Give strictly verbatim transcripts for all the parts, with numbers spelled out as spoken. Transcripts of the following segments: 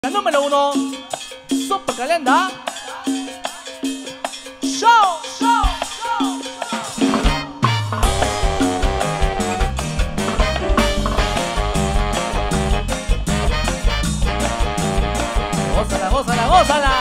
La número uno, Super Calenda. Show, show, show. Gózala, gózala, gózala.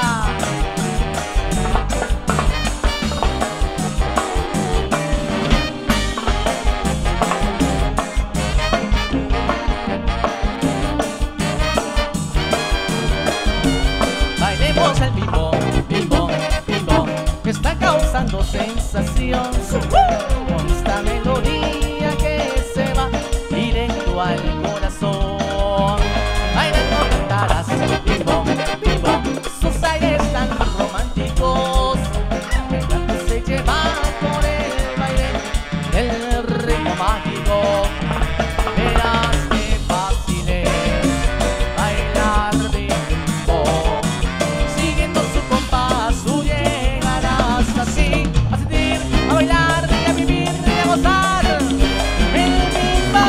Bailemos el bimbo, bimbo, bimbo, que está causando sensación con esta melodía que se va directo al corazón. Bailando cantarás, bimbo, bimbo, sus aires tan románticos, dejándose llevar por el baile del ritmo mágico. Verás qué fácil es bailar bimbo. Siguiendo su compás, tú llegarás así a sentir, a bailar, a vivir, a gozar el bimbo.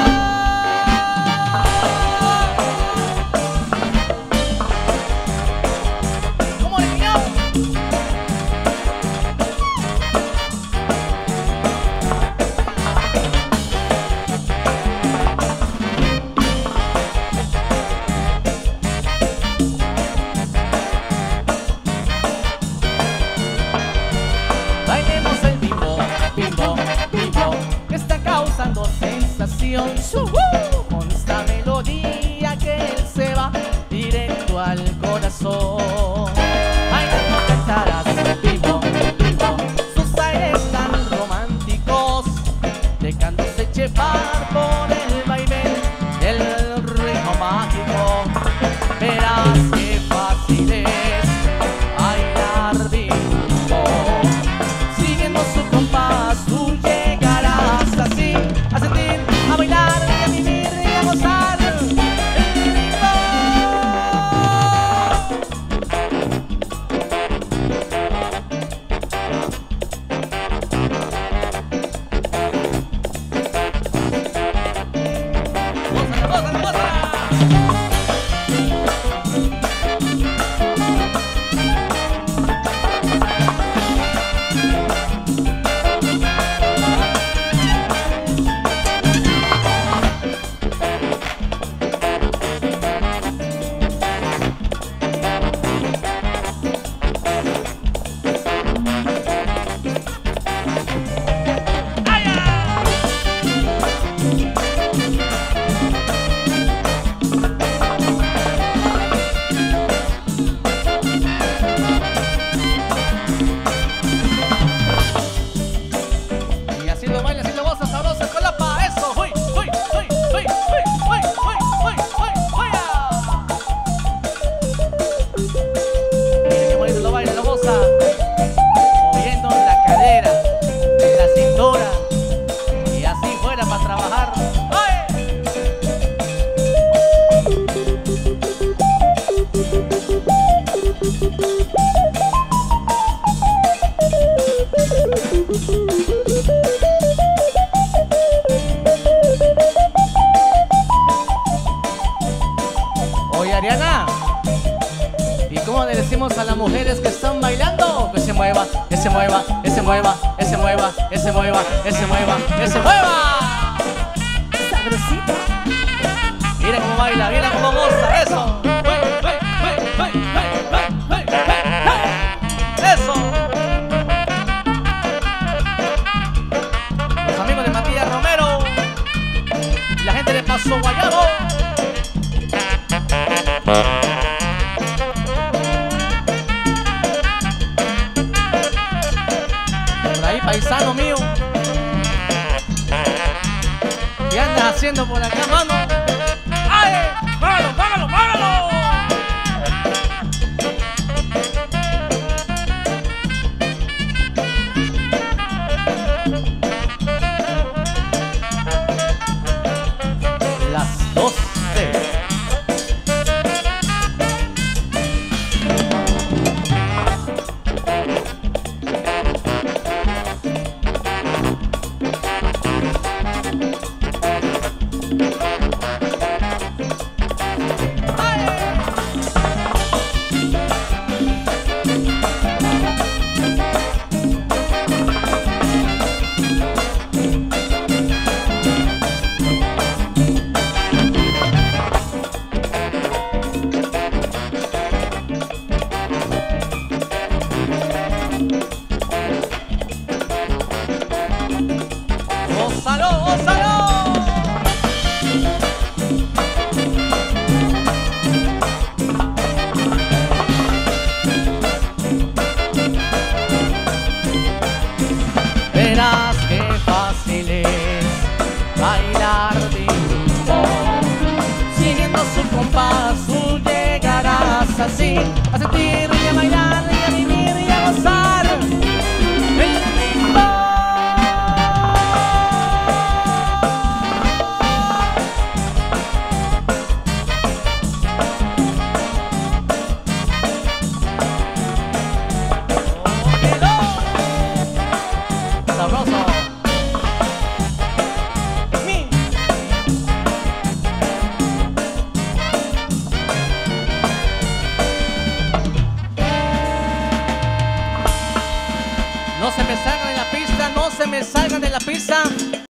¿Cómo le niño? Bailemos el bimbo, bimbo, bimbo, que está causando sensación con esta melodía que se va directo al corazón. Bailando cantarás, bimbo, bimbo, sus aires tan románticos, dejándose llevar por el vaivén del ritmo mágico. Verás qué fácil es bailar bimbo. Siguiendo su compás, tú llegarás así a sentir, a bailar, a vivir y a gozar el bimbo. ¡Gózala, gózala, gózala! Y así lo baila, así lo goza, sabrosa, colapa, eso, uy, uy, uy, uy, uy, uy, uy, uy, uy, uy, ah. Mira qué bonito lo baila, lo goza, moviendo la cadera, la cintura, y así fuera para trabajar. ¡Ay! Oye, Ariana, ¿y cómo le decimos a las mujeres que están bailando? Que se mueva, que se mueva, que se mueva, que se mueva, que se mueva, que se mueva, que se mueva. Sabrosita. Mira cómo baila, mira cómo goza, eso. Uy, uy, uy, uy, uy, uy, uy, uy. Eso. Los amigos de Matías Romero y la gente de Paso Guayabo. Por ahí, paisano mío, ¿qué andas haciendo por acá, mano? ¡Ay! ¡Págalo, págalo, págalo! Las doce. así, a sentir y a bailar y a vivir y a gozar el ritmo. Sabroso. Mi. No se me salgan de la pista, no se me salgan de la pista.